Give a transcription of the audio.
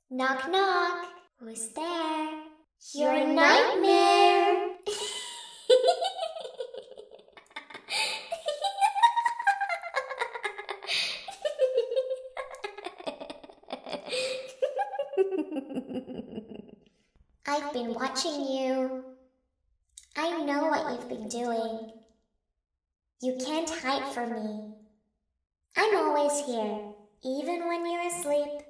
Knock, knock. Who's there? Your nightmare. I've been watching you. I know what you've been doing. You can't hide from me. I'm always here, even when you're asleep.